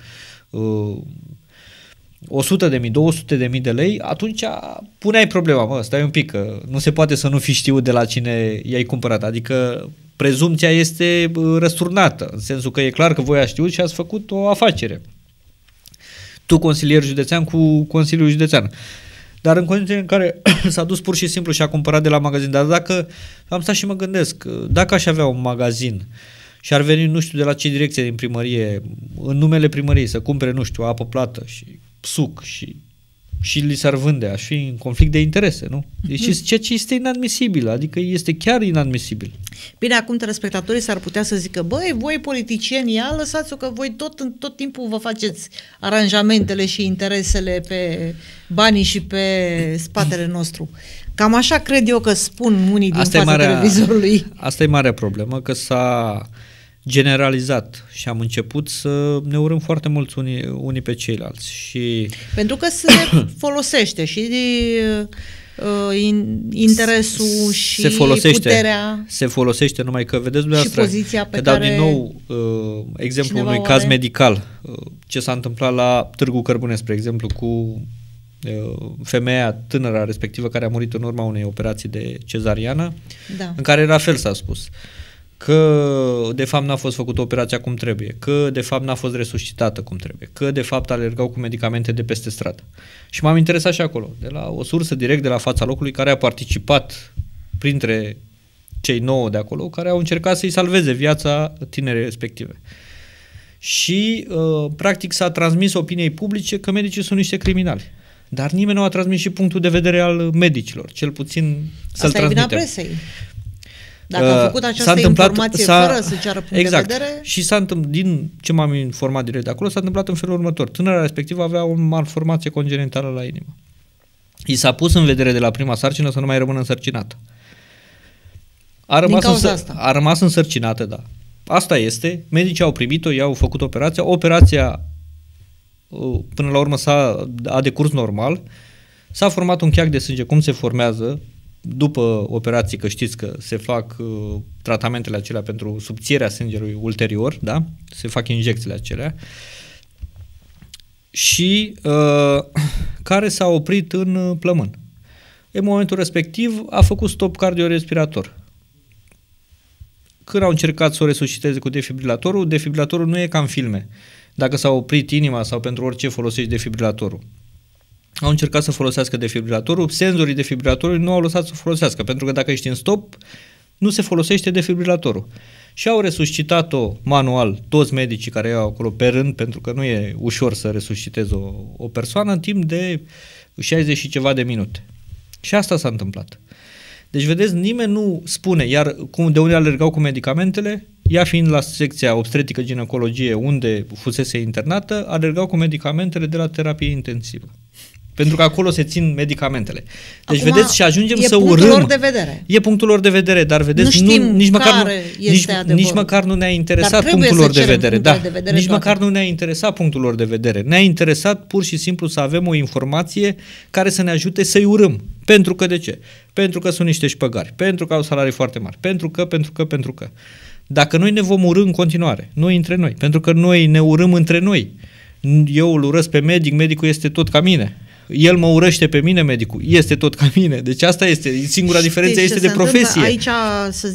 100.000, 200.000 de lei, atunci puneai problema, stai un pic, că nu se poate să nu fi știut de la cine i-ai cumpărat, adică prezumția este răsturnată, în sensul că e clar că voi ați știut și ați făcut o afacere. Tu, consilier județean, cu Consiliul Județean. Dar în condițiile în care s-a dus pur și simplu și a cumpărat de la magazin, dar dacă, am stat și mă gândesc, dacă aș avea un magazin și ar veni, nu știu, de la ce direcție din primărie, în numele primăriei, să cumpere, nu știu, apă plată și suc și li s-ar vânde, aș fi în conflict de interese, nu? Deci ceea ce este inadmisibil, adică este chiar inadmisibil. Bine, acum telespectatorii s-ar putea să zică, băi, voi politicieni, ia lăsați-o că voi tot timpul vă faceți aranjamentele și interesele pe banii și pe spatele nostru. Cam așa cred eu că spun unii din fața televizorului. Asta e marea problemă, că s-a generalizat și am început să ne urâm foarte mulți unii pe ceilalți. Și pentru că se folosește și interesul și puterea. Se folosește, numai că vedeți dumneavoastră, că dau din nou exemplul unui caz medical. Ce s-a întâmplat la Târgu Cărbune, spre exemplu, cu femeia tânără respectivă care a murit în urma unei operații de cezariană, în care la fel s-a spus că de fapt n-a fost făcută operația cum trebuie, că de fapt n-a fost resuscitată cum trebuie, că de fapt alergau cu medicamente de peste stradă. Și m-am interesat și acolo, de la o sursă direct de la fața locului care a participat printre cei 9 de acolo, care au încercat să-i salveze viața tinerei respective. Și practic s-a transmis opiniei publice că medicii sunt niște criminali. Dar nimeni nu a transmis și punctul de vedere al medicilor, cel puțin să-l transmitem. Asta e vina presei. Dacă a făcut această informație fără să ceară punct de vedere... Și din ce m-am informat direct de acolo, s-a întâmplat în felul următor. Tânăra respectivă avea o malformație congenitală la inimă. I s-a pus în vedere de la prima sarcină să nu mai rămână însărcinată. A rămas însărcinată, da. Asta este. Medicii au primit-o, i-au făcut operația. Operația, până la urmă, a decurs normal. S-a format un cheac de sânge, cum se formează după operații, că știți că se fac tratamentele acelea pentru subțierea sângelui ulterior, da? Se fac injecțiile acelea și care s-a oprit în plămân. În momentul respectiv a făcut stop cardiorespirator. Când au încercat să o resusciteze cu defibrilatorul nu e ca în filme. Dacă s-a oprit inima sau pentru orice folosești defibrilatorul. Au încercat să folosească defibrilatorul, senzorii defibrilatorului nu au lăsat să folosească, pentru că dacă ești în stop, nu se folosește defibrilatorul. Și au resuscitat-o manual toți medicii care erau acolo pe rând, pentru că nu e ușor să resuscitezi o persoană în timp de 60 și ceva de minute. Și asta s-a întâmplat. Deci, vedeți, nimeni nu spune, iar de unde alergau cu medicamentele, ea fiind la secția obstetrică-ginecologie unde fusese internată, alergau cu medicamentele de la terapie intensivă. Pentru că acolo se țin medicamentele. Deci, acum, vedeți, și ajungem să urâm. E punctul lor de vedere. E punctul lor de vedere, dar vedeți, nici măcar nu ne-a interesat punctul lor de vedere. Nici măcar nu ne-a interesat punctul lor de vedere. Ne-a interesat pur și simplu să avem o informație care să ne ajute să-i urâm. Pentru că de ce? Pentru că sunt niște șpăgari, pentru că au salarii foarte mari, pentru că. Dacă noi ne vom urî în continuare, noi între noi, pentru că noi ne urâm între noi, eu îl urăsc pe medic, medicul este tot ca mine, el mă urăște pe mine, medicul este tot ca mine, deci asta este, singura diferență este de profesie. Aici, să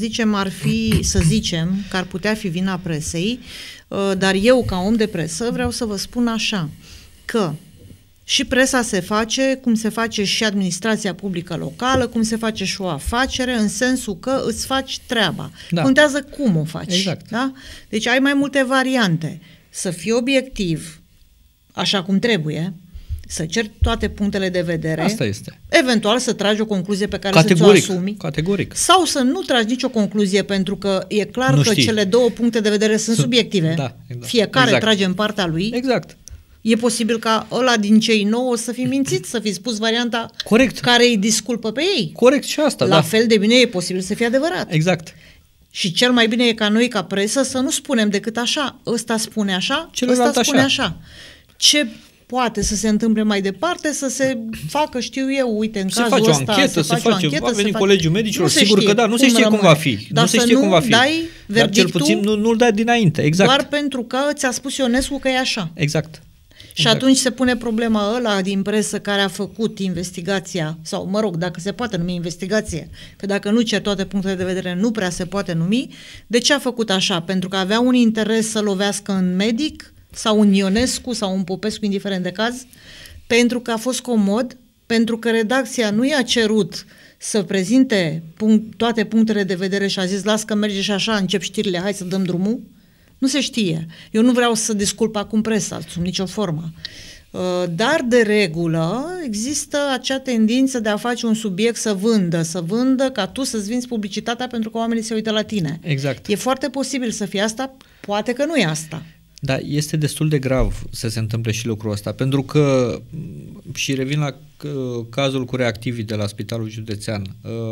zicem că ar putea fi vina presei, dar eu, ca om de presă, vreau să vă spun așa, că și presa se face cum se face și administrația publică locală, cum se face și o afacere, în sensul că îți faci treaba. Da. Contează cum o faci. Exact. Da? Deci ai mai multe variante. Să fii obiectiv, așa cum trebuie, să ceri toate punctele de vedere. Asta este. Eventual să tragi o concluzie pe care să ți-o asumi. Categoric. Sau să nu tragi nicio concluzie, pentru că e clar că cele două puncte de vedere sunt subiective. Da, exact. Fiecare trage în partea lui. Exact. E posibil ca ăla din cei 9 să fi mințit, să fi spus varianta corect, care îi disculpă pe ei. Corect și asta, La fel de bine e posibil să fie adevărat. Exact. Și cel mai bine e ca noi, ca presă, să nu spunem decât așa. Ăsta spune așa, ăsta spune așa. Ce poate să se întâmple mai departe, să se facă, știu eu, uite, în cazul ăsta se face o anchetă, va veni colegiul medicilor, sigur că da, nu se știe cum va fi. Dar nu se știe cum va fi. Dai dar cel puțin nu-l dai dinainte, exact. Doar pentru că ți-a spus Ionescu că e așa. Exact. Și atunci se pune problema ăla din presă care a făcut investigația, sau mă rog, dacă se poate numi investigație, că dacă nu cer toate punctele de vedere, nu prea se poate numi. De ce a făcut așa? Pentru că avea un interes să lovească în medic, sau în Ionescu, sau în Popescu, indiferent de caz, pentru că a fost comod, pentru că redacția nu i-a cerut să prezinte toate punctele de vedere și a zis, las că merge și așa, încep știrile, hai să dăm drumul. Nu se știe. Eu nu vreau să disculp acum presa, sub nicio formă. Dar, de regulă, există acea tendință de a face un subiect să vândă ca tu să-ți vinzi publicitatea pentru că oamenii se uită la tine. Exact. E foarte posibil să fie asta, poate că nu e asta. Da, este destul de grav să se întâmple și lucrul ăsta, pentru că, și revin la cazul cu reactivii de la Spitalul Județean,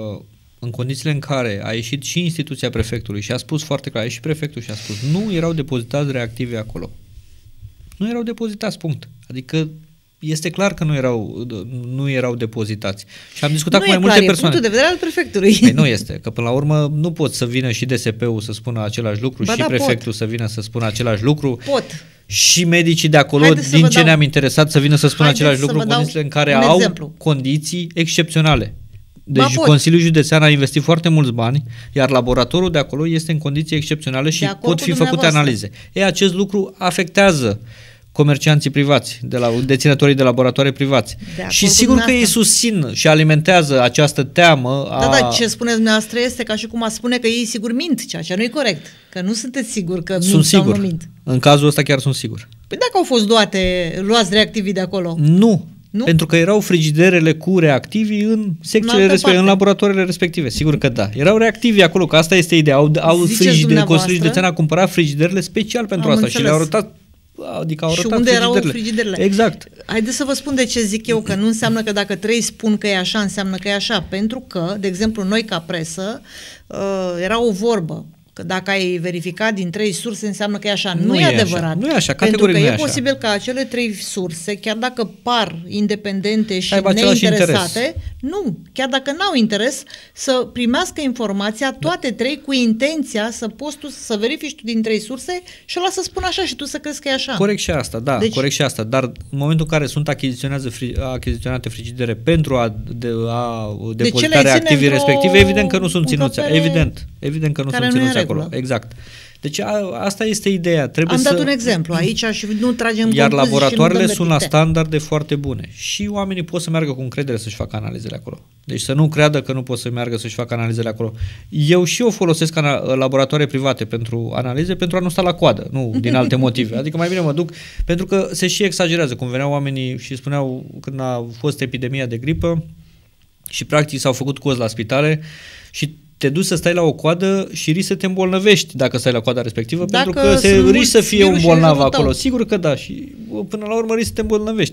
în condițiile în care a ieșit și instituția prefectului și a spus foarte clar, a ieșit prefectul și a spus, nu erau depozitați reactivi acolo. Nu erau depozitați, punct. Adică este clar că nu erau depozitați. Și am discutat cu mai multe persoane. Nu e punctul de vedere al prefectului. Păi nu este, că până la urmă nu pot să vină și DSP-ul să spună același lucru și prefectul să vină să spună același lucru. Pot. Și medicii de acolo, din ce ne-am interesat, să vină să spună același lucru în condițiile în care au condiții excepționale. Deci Consiliul Județean a investit foarte mulți bani, iar laboratorul de acolo este în condiții excepționale și pot fi făcute analize. Acest lucru afectează comercianții privați, deținătorii de laboratoare privați. Și sigur că ei susțin și alimentează această teamă. Da, ce spuneți dumneavoastră este ca și cum a spune că ei sigur mint, ceea ce nu e corect. Că nu sunteți siguri că mint sau nu mint. În cazul ăsta chiar sunt sigur. Păi dacă au fost luați reactivii de acolo? Nu. Pentru că erau frigiderele cu reactivi în secțiile respective, în laboratoarele respective. Sigur că da. Erau reactivi acolo, că asta este ideea. Au frigidere. Consiliul Județean a cumpărat frigiderele special pentru asta și le-au arătat. Adică au arătat și unde erau frigiderele. Exact. Haideți să vă spun de ce zic eu că nu înseamnă că dacă 3 spun că e așa, înseamnă că e așa. Pentru că, de exemplu, noi ca presă, era o vorbă. Că dacă ai verificat din 3 surse, înseamnă că e așa. Nu e adevărat. Nu e așa, categoric nu e așa. Pentru că e posibil ca acele 3 surse, chiar dacă par independente și neinteresate, chiar dacă n-au interes, să primească informația, toate 3, cu intenția să verifici tu din 3 surse și ăla să spună așa și tu să crezi că e așa. Corect și asta, da, deci, corect și asta. Dar în momentul în care sunt achiziționate frigidere pentru a depozita reactivii respective, evident că nu sunt ținuți. Evident că nu sunt ținuți acolo. Exact. Deci asta este ideea. Am dat un exemplu aici și nu tragem concluzii. Iar laboratoarele sunt la standarde foarte bune și oamenii pot să meargă cu încredere să-și facă analizele acolo. Deci să nu creadă că nu pot să meargă să-și facă analizele acolo. Eu folosesc laboratoare private pentru analize pentru a nu sta la coadă, nu din alte motive. Adică mai bine mă duc, pentru că se și exagerează. Cum veneau oamenii și spuneau când a fost epidemia de gripă și practic s-au făcut cozi la spitale și te duci să stai la o coadă și risci să te îmbolnăvești dacă stai la coada respectivă, pentru că risci să fie un bolnav acolo. Sigur că da, și până la urmă risci să te îmbolnăvești.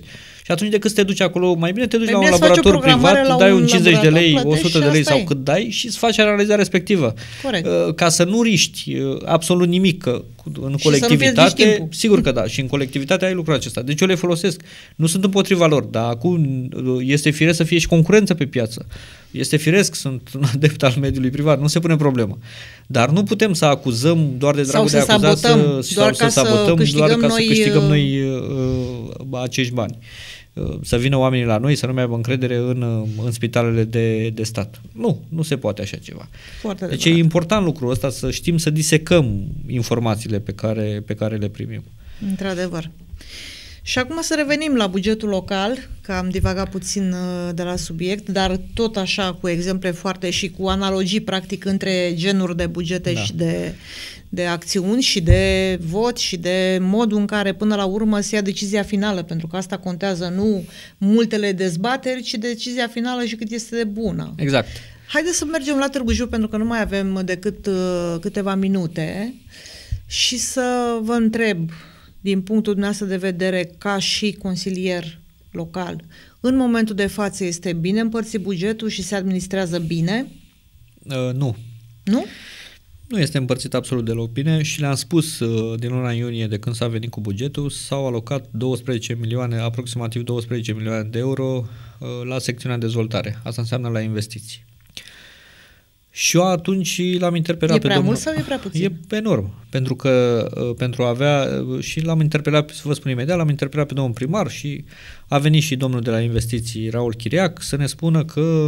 Și atunci decât să te duci acolo, mai bine te duci Mai la un bine să faci o laborator programare privat, la dai un un 50 de lei, laborator, 100 de plătești lei și sau asta cât dai și îți faci analiza respectivă. Corect. Ca să nu riști absolut nimic, că în Și să nu colectivitate, pierzi timpul. sigur că da, și în colectivitate ai lucrul acesta. Deci eu le folosesc. Nu sunt împotriva lor, dar acum este firesc să fie și concurență pe piață. Este firesc, sunt un adept al mediului privat, nu se pune problemă. Dar nu putem să acuzăm doar de dragul de a acuza, doar ca să câștigăm noi acești bani. Să vină oamenii la noi, să nu mai aibă încredere în spitalele de stat. Nu se poate așa ceva. Foarte deci e important lucrul ăsta, să știm să disecăm informațiile pe care le primim. Într-adevăr. Și acum să revenim la bugetul local, că am divagat puțin de la subiect, dar tot așa cu exemple foarte și cu analogii practic între genuri de bugete și de acțiuni și de vot și de modul în care până la urmă se ia decizia finală, pentru că asta contează nu multele dezbateri, ci decizia finală și cât este de bună. Exact. Haideți să mergem la Târgu Jiu, pentru că nu mai avem decât câteva minute și să vă întreb, din punctul dumneavoastră de vedere, ca și consilier local, în momentul de față este bine împărțit bugetul și se administrează bine? Nu. Nu? Nu este împărțit absolut deloc bine și le-am spus din luna iunie, de când s-a venit cu bugetul, s-au alocat 12 milioane, aproximativ 12 milioane de euro la secțiunea dezvoltare. Asta înseamnă la investiții. Și eu atunci l-am interpelat pe domnul... E prea mult sau e prea puțin? E enorm, pentru că pentru a avea... Și l-am interpelat, să vă spun imediat, l-am interpelat pe domnul primar și a venit și domnul de la investiții, Raul Chiriac, să ne spună că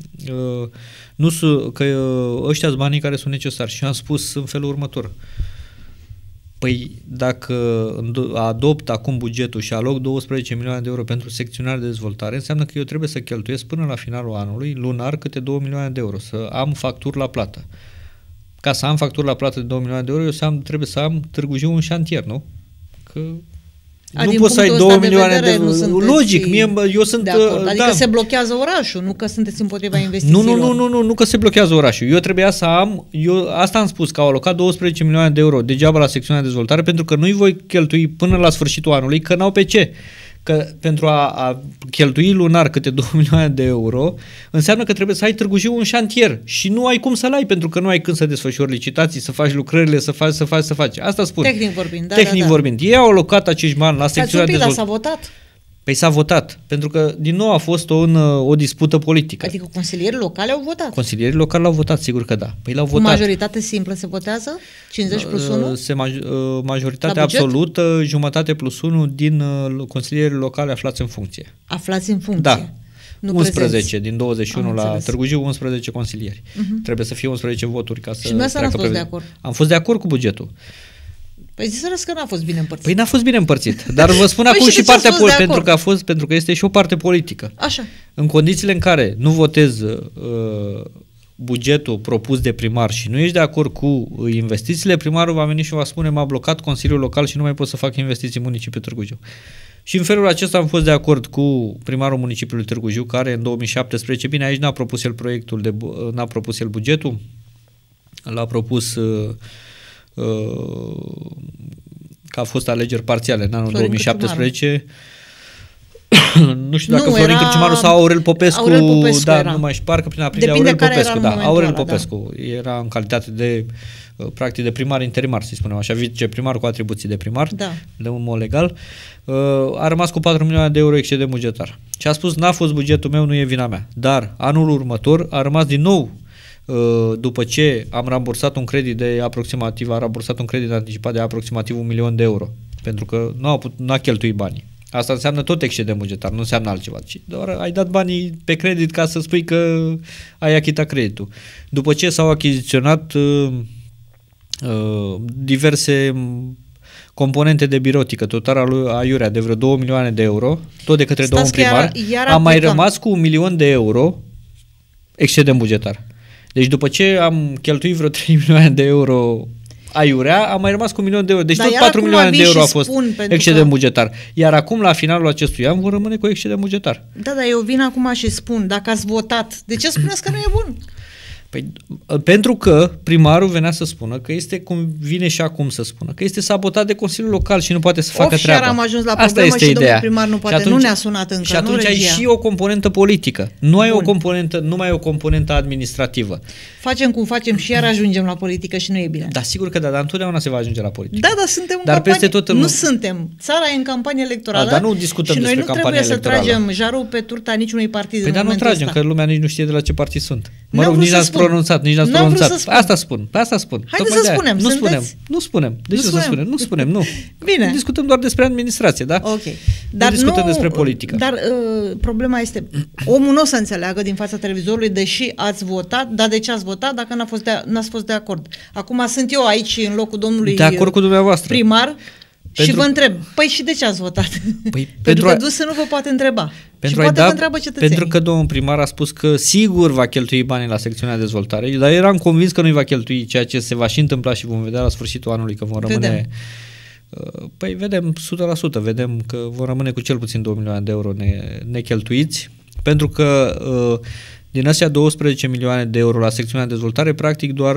ăștia-s banii care sunt necesari. Și am spus în felul următor: păi dacă adopt acum bugetul și aloc 12 milioane de euro pentru secțiunea de dezvoltare, înseamnă că eu trebuie să cheltuiesc până la finalul anului, lunar, câte 2 milioane de euro, să am facturi la plată. Ca să am facturi la plată de 2 milioane de euro, trebuie să am Târgu Jiu un șantier, nu? Că nu poți să ai 2 milioane de euro. Logic, eu sunt... Adică se blochează orașul, nu că sunteți împotriva investițiilor. Nu că se blochează orașul. Eu trebuia să am... Asta am spus, că au alocat 12 milioane de euro degeaba la secțiunea de dezvoltare, pentru că nu-i voi cheltui până la sfârșitul anului, că n-au pe ce. Că pentru a cheltui lunar câte 2 milioane de euro, înseamnă că trebuie să ai Târgu Jiu un șantier și nu ai cum să-l ai, pentru că nu ai când să desfășori licitații, să faci lucrările, să faci. Asta spun. Tehnic vorbind. Tehnic vorbind. Ei au alocat acești bani la secțiunea de dezvoltare. S-a votat? Păi s-a votat, pentru că din nou a fost o dispută politică. Adică consilierii locali au votat? Consilierii locali l-au votat, sigur că da. Păi l-au votat. Cu majoritate simplă se votează? 50 plus 1? Majoritate absolută, jumătate plus 1 din consilierii locali aflați în funcție. Aflați în funcție? Da. Nu 11 prezenți. din 21 la Târgu Jiu, 11 consilieri. Trebuie să fie 11 voturi ca să și dumneavoastră n-ați fost de acord? Am fost de acord cu bugetul. Păi ziceți că n-a fost bine împărțit. Păi n-a fost bine împărțit, dar vă spun acum și partea politică, pentru că este și o parte politică. Așa. În condițiile în care nu votez bugetul propus de primar și nu ești de acord cu investițiile, primarul va veni și va spune: m-a blocat Consiliul Local și nu mai pot să fac investiții în municipiul Târgu Jiu. Și în felul acesta am fost de acord cu primarul municipiului Târgu Jiu, care în 2017, bine, aici n-a propus el n-a propus el bugetul, l-a propus că a fost alegeri parțiale în anul 2017. Nu știu dacă Florin Cârciumaru sau Aurel Popescu, era. Nu mai știu, parcă prin aprilie Aurel Popescu, Aurel Popescu era în calitate de practic de primar interimar, să spunem așa, viceprimar cu atribuții de primar, de un mod legal. A rămas cu 4 milioane de euro excedent bugetar. Și a spus: n-a fost bugetul meu, nu e vina mea. Dar anul următor a rămas din nou, după ce am rambursat un credit anticipat de aproximativ 1 milion de euro, pentru că n-a cheltuit banii. Asta înseamnă tot excedent bugetar, nu înseamnă altceva. Doar ai dat banii pe credit ca să spui că ai achitat creditul. După ce s-au achiziționat diverse componente de birotică, total aiurea de vreo 2 milioane de euro, tot de către domnul primar, am mai rămas cu 1 milion de euro excedent bugetar. Deci după ce am cheltuit vreo 3 milioane de euro aiurea, am mai rămas cu 1 milion de euro. Deci tot 4 milioane de euro a fost excedent bugetar. Iar acum, la finalul acestui an, vor rămâne cu excedent bugetar. Da, dar eu vin acum și spun: dacă ați votat, de ce spuneți că nu e bun? Păi, pentru că primarul venea să spună că este, cum vine și acum să spună, că este sabotat de Consiliul Local și nu poate să facă treaba. Și am ajuns la asta problemă este și ideea. domnul primar nu poate, atunci, nu ne-a sunat încă, și atunci nu ai regia. și o componentă politică. Nu ai o componentă, nu mai ai o componentă administrativă. Facem cum facem și iar ajungem la politică și nu e bine. Da, sigur că da, dar întotdeauna se va ajunge la politică. Da, dar suntem în Dar campanie. peste tot Nu suntem. Țara e în campanie electorală. Dar nu discutăm și noi despre nu campania trebuie electorală. să tragem jarul pe turta niciunui partid. Păi dar nu tragem, că lumea nici nu știe de la ce partid sunt. Mă rog, nici n-ați pronunțat, nici n-ați pronunțat. Asta spun. Haideți să spunem. Nu spunem. De ce să spunem? Nu spunem, nu. Bine. Discutăm doar despre administrație, da? Ok. Dar nu discutăm despre politică. Dar problema este, omul nu o să înțeleagă din fața televizorului, deși ați votat, dar de ce ați votat dacă n-ați fost de acord? Acum sunt eu aici în locul domnului de acord cu dumneavoastră. Primar și vă întreb, păi și de ce ați votat? Păi, pentru că DUS nu vă poate întreba. Și poate vă întreabă cetățenii. Pentru că domnul primar a spus că sigur va cheltui banii la secțiunea de dezvoltare, dar eram convins că nu-i va cheltui, ceea ce se va și întâmpla și vom vedea la sfârșitul anului că vom rămâne... Păi vedem 100%, vedem că vom rămâne cu cel puțin 2 milioane de euro necheltuiți, pentru că din astea 12 milioane de euro la secțiunea de dezvoltare, practic doar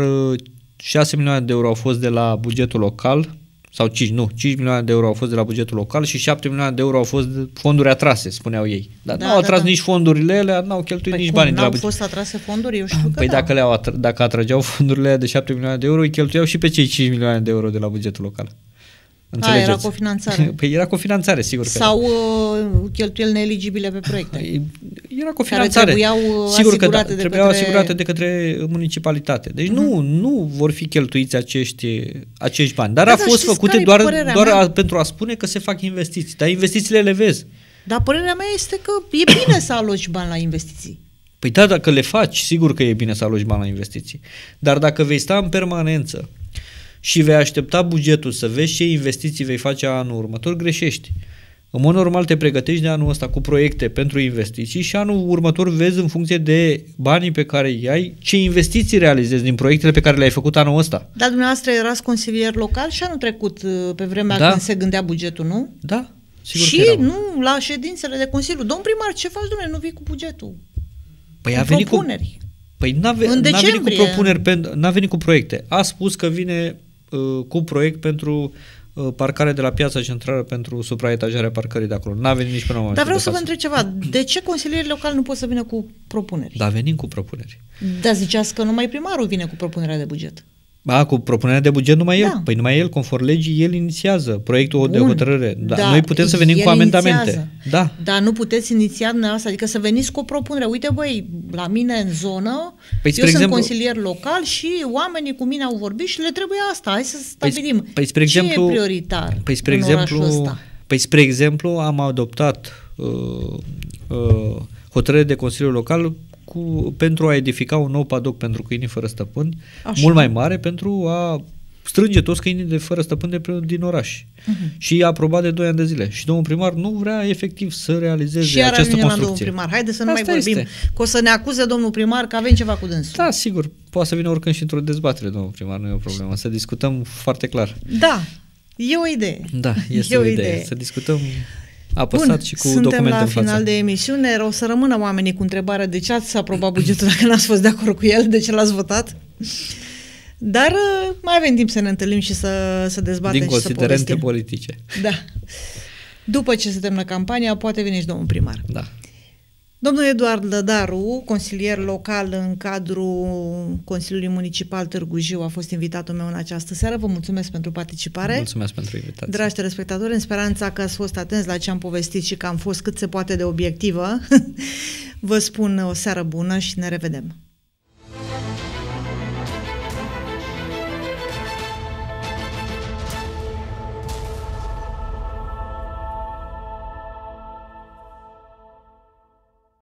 6 milioane de euro au fost de la bugetul local, sau 5 milioane de euro au fost de la bugetul local și 7 milioane de euro au fost fonduri atrase, spuneau ei. Dar n-au atras nici fondurile ele, n-au cheltuit nici banii de la buget. N-au fost atrase fonduri? Eu știu că păi dacă atrageau fondurile de 7 milioane de euro, îi cheltuiau și pe cei 5 milioane de euro de la bugetul local. Înțelegeți? Era cofinanțare. Păi era cofinanțare, sigur că sau cheltuieli neeligibile pe proiecte. Era cofinanțare. Care sigur că trebuiau asigurate de către municipalitate. Deci nu vor fi cheltuiți acești bani. Dar a fost făcute doar pentru a spune că se fac investiții. Dar investițiile le vezi. Dar părerea mea este că e bine să aloci bani la investiții. Păi da, dacă le faci, sigur că e bine să aloci bani la investiții. Dar dacă vei sta în permanență și vei aștepta bugetul să vezi ce investiții vei face anul următor, greșești. În mod normal te pregătești de anul ăsta cu proiecte pentru investiții și anul următor vezi în funcție de banii pe care îi ai, ce investiții realizezi din proiectele pe care le-ai făcut anul ăsta. Dar dumneavoastră erați consilier local și anul trecut pe vremea când se gândea bugetul, nu? Da, sigur și că eram. Nu, la ședințele de Consiliu. Domn primar, ce faci, domnule, nu vii cu bugetul? Păi a venit propuneri. Păi n-a venit cu propuneri, n-a venit cu proiecte. A spus că vine cu proiect pentru parcare de la Piața Centrală pentru supraetajarea parcării de acolo. N-a venit nici până la momentul. Dar vreau să vă întreb ceva. De ce consilierii locali nu pot să vină cu propuneri? Da, venim cu propuneri. Dar ziceați că numai primarul vine cu propunerea de buget. Cu propunerea de buget numai el. Păi numai el, conform legii, el inițiază proiectul de hotărâre. Da, noi putem să venim cu amendamente. Da. Dar nu puteți iniția dumneavoastră, adică să veniți cu o propunere. Uite, băi, la mine în zonă, eu sunt consilier local și oamenii cu mine au vorbit și le trebuie asta. Hai să stabilim ce e prioritar în orașul ăsta. Păi, spre exemplu, am adoptat hotărâre de Consiliul Local pentru a edifica un nou padoc pentru câinii fără stăpâni, mult mai mare, pentru a strânge toți câinii de fără stăpâni din oraș. Și e aprobat de 2 ani de zile. Și domnul primar nu vrea efectiv să realizeze această construcție. Domnul primar. Haideți să nu mai vorbim, că o să ne acuze domnul primar că avem ceva cu dânsul. Da, sigur. Poate să vină oricând și într-o dezbatere, domnul primar, nu e o problemă. Să discutăm foarte clar. Da, e o idee. Da, este o idee. Să discutăm apăsat și cu documente în față. Suntem la final de emisiune. O să rămână oamenii cu întrebarea de ce ați aprobat bugetul dacă n-ați fost de acord cu el, de ce l-ați votat. Dar mai avem timp să ne întâlnim și să dezbatem și să povestim. Din considerente politice. Da. După ce se termină campania, poate vine și domnul primar. Da. Domnul Eduard Lădaru, consilier local în cadrul Consiliului Municipal Târgu Jiu, a fost invitatul meu în această seară. Vă mulțumesc pentru participare. Mulțumesc pentru invitație. Dragi telespectatori, în speranța că ați fost atenți la ce am povestit și că am fost cât se poate de obiectivă, vă spun o seară bună și ne revedem.